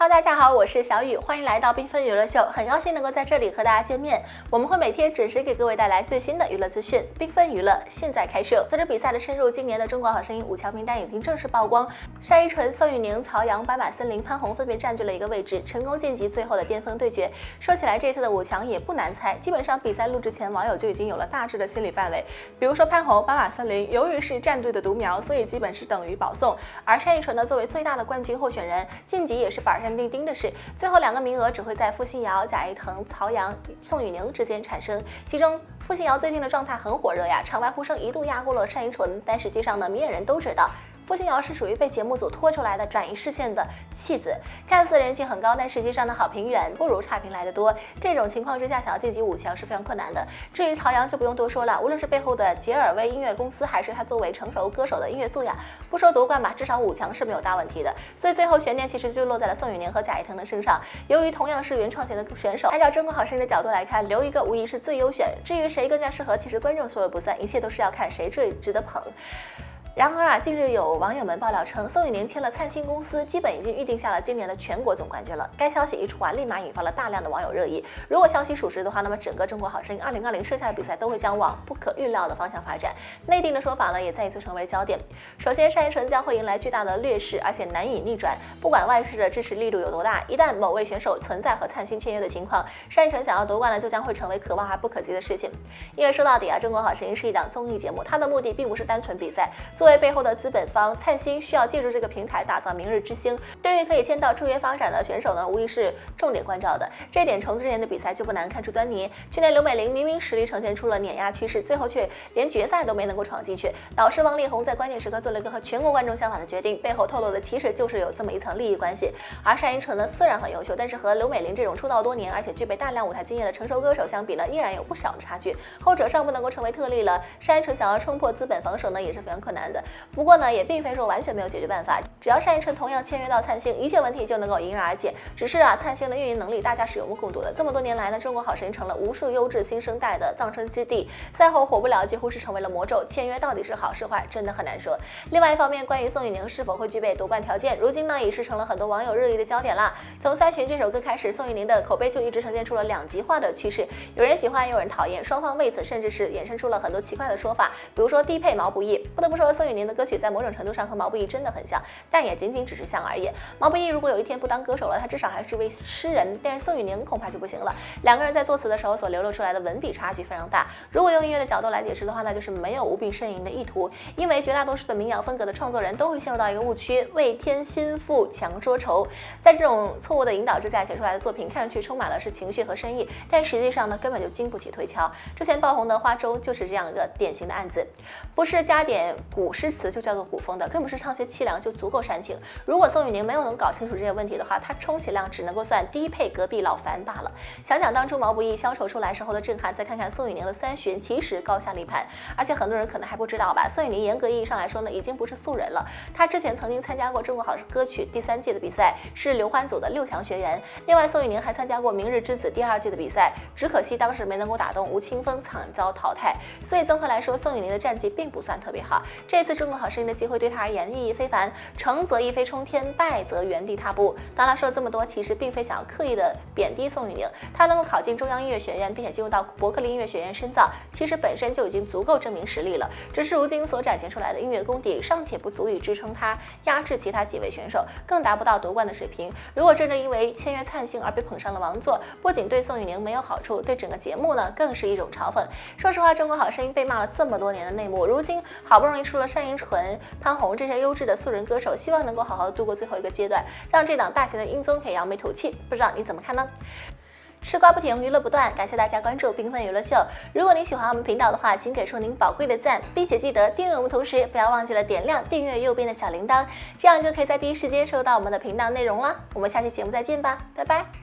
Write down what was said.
Hello， 大家好，我是小雨，欢迎来到缤纷娱乐秀，很高兴能够在这里和大家见面。我们会每天准时给各位带来最新的娱乐资讯。缤纷娱乐现在开设。随着比赛的深入，今年的中国好声音5强名单已经正式曝光，单依纯、宋雨宁、曹阳、斑马森林、潘虹分别占据了一个位置，成功晋级最后的巅峰对决。说起来，这次的5强也不难猜，基本上比赛录制前，网友就已经有了大致的心理范围。比如说潘虹、斑马森林，由于是战队的独苗，所以基本是等于保送；而单依纯呢，作为最大的冠军候选人，晋级也是板上钉钉的事。最后2个名额只会在付欣瑶、贾一腾、曹阳、宋雨宁之间产生。其中，付欣瑶最近的状态很火热呀，场外呼声一度压过了单依纯，但实际上呢，明眼人都知道。付欣瑶是属于被节目组拖出来的转移视线的弃子，看似人气很高，但实际上呢好评远不如差评来得多。这种情况之下，想要晋级5强是非常困难的。至于曹阳就不用多说了，无论是背后的杰尔威音乐公司，还是他作为成熟歌手的音乐素养，不说夺冠吧，至少5强是没有大问题的。所以最后悬念其实就落在了宋雨宁和贾一腾的身上。由于同样是原创型的选手，按照中国好声音的角度来看，留一个无疑是最优选。至于谁更加适合，其实观众说了不算，一切都是要看谁最值得捧。然而啊，近日有网友们爆料称，宋雨宁签了灿星公司，基本已经预定下了今年的全国总冠军了。该消息一出啊，立马引发了大量的网友热议。如果消息属实的话，那么整个中国好声音2020剩下的比赛都会将往不可预料的方向发展。内定的说法呢，也再一次成为焦点。首先，单依纯将会迎来巨大的劣势，而且难以逆转。不管外事的支持力度有多大，一旦某位选手存在和灿星签约的情况，单依纯想要夺冠呢，就将会成为可望而不可及的事情。因为说到底啊，中国好声音是一档综艺节目，它的目的并不是单纯比赛。作为背后的资本方，灿星需要借助这个平台打造明日之星。对于可以签到出约发展的选手呢，无疑是重点关照的。这一点从之前的比赛就不难看出端倪。去年刘美玲明明实力呈现出了碾压趋势，最后却连决赛都没能够闯进去。导师王力宏在关键时刻做了一个和全国观众相反的决定，背后透露的其实就是有这么一层利益关系。而单依纯呢，虽然很优秀，但是和刘美玲这种出道多年而且具备大量舞台经验的成熟歌手相比呢，依然有不小的差距。后者尚不能够成为特例了，单依纯想要冲破资本防守呢，也是非常困难的。不过呢，也并非说完全没有解决办法，只要单依纯同样签约到灿星，一切问题就能够迎刃而解。只是啊，灿星的运营能力大家是有目共睹的。这么多年来呢，中国好声音成了无数优质新生代的葬身之地，赛后火不了，几乎是成为了魔咒。签约到底是好是坏，真的很难说。另外一方面，关于宋雨宁是否会具备夺冠条件，如今呢也是成了很多网友热议的焦点啦。从《三旬》这首歌开始，宋雨宁的口碑就一直呈现出了两极化的趋势，有人喜欢，有人讨厌，双方为此甚至是衍生出了很多奇怪的说法，比如说低配毛不易。不得不说，宋雨宁的歌曲在某种程度上和毛不易真的很像，但也仅仅只是像而已。毛不易如果有一天不当歌手了，他至少还是位诗人，但是宋雨宁恐怕就不行了。两个人在作词的时候所流露出来的文笔差距非常大。如果用音乐的角度来解释的话，那就是没有无病呻吟的意图，因为绝大多数的民谣风格的创作人都会陷入到一个误区，为添心腹强说愁。在这种错误的引导之下写出来的作品，看上去充满了是情绪和深意，但实际上呢，根本就经不起推敲。之前爆红的花粥就是这样一个典型的案子，不是加点古诗词就叫做古风的，更不是唱些凄凉就足够煽情。如果宋雨宁没有能搞清楚这些问题的话，他充其量只能够算低配隔壁老樊罢了。想想当初毛不易消愁出来时候的震撼，再看看宋雨宁的《三旬》，其实高下立判。而且很多人可能还不知道吧，宋雨宁严格意义上来说呢，已经不是素人了。他之前曾经参加过中国好歌曲第3届的比赛，是刘欢组的6强学员。另外，宋雨宁还参加过明日之子第2届的比赛，只可惜当时没能够打动吴青峰，惨遭淘汰。所以综合来说，宋雨宁的战绩并不算特别好。这次中国好声音的机会对他而言意义非凡，成则一飞冲天，败则原地踏步。当他说了这么多，其实并非想要刻意的贬低宋雨宁，他能够考进中央音乐学院，并且进入到伯克利音乐学院深造，其实本身就已经足够证明实力了。只是如今所展现出来的音乐功底尚且不足以支撑他压制其他几位选手，更达不到夺冠的水平。如果真的因为签约灿星而被捧上了王座，不仅对宋雨宁没有好处，对整个节目呢更是一种嘲讽。说实话，中国好声音被骂了这么多年的内幕，如今好不容易出了单依纯、潘虹这些优质的素人歌手，希望能够好好度过最后一个阶段，让这档大型的音综可以扬眉吐气。不知道你怎么看呢？吃瓜不停，娱乐不断，感谢大家关注缤纷娱乐秀。如果您喜欢我们频道的话，请给出您宝贵的赞，并且记得订阅我们，同时不要忘记了点亮订阅右边的小铃铛，这样就可以在第一时间收到我们的频道内容啦。我们下期节目再见吧，拜拜。